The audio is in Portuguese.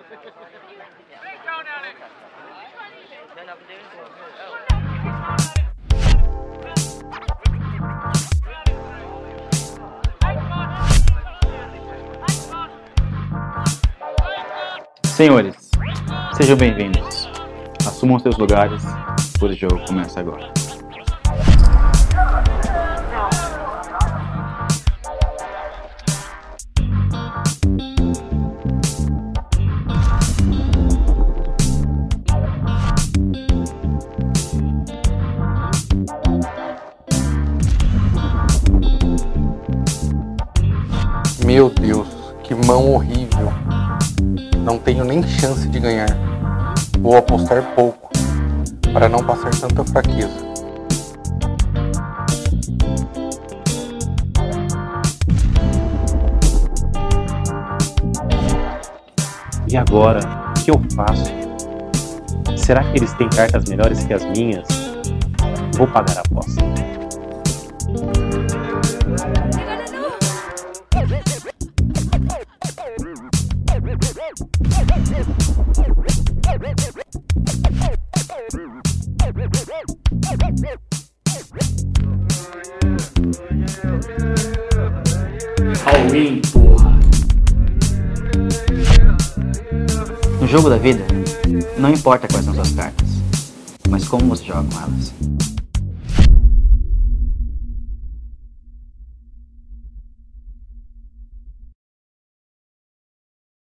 Senhores, sejam bem-vindos. Assumam seus lugares, pois o jogo começa agora. Meu Deus, que mão horrível. Não tenho nem chance de ganhar. Vou apostar pouco, para não passar tanta fraqueza. E agora, o que eu faço? Será que eles têm cartas melhores que as minhas? Vou pagar a aposta. All-in, porra! No jogo da vida, não importa quais são suas cartas, mas como você joga com elas.